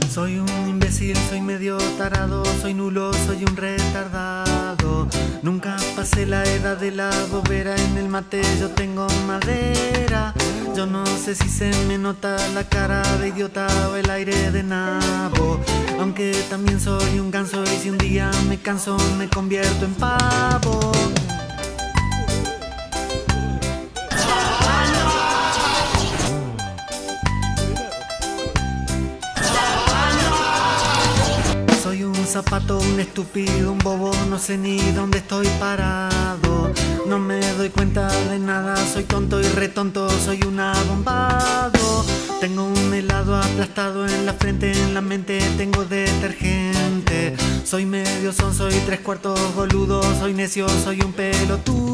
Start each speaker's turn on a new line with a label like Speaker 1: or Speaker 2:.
Speaker 1: Soy un imbécil, soy medio tarado, soy nulo, soy un retardado. Nunca pasé la edad de la bobera, en el mate yo tengo madera. Yo no sé si se me nota la cara de idiota o el aire de nabo. Aunque también soy un ganso y si un día me canso me convierto en pavo. Soy un zapato, un estúpido, un bobo, no sé ni dónde estoy parado. No me doy cuenta de nada, soy tonto y retonto, soy un abombado. Tengo un helado aplastado en la frente, en la mente tengo detergente. Soy medio son, soy tres cuartos boludo, soy necio, soy un pelotudo.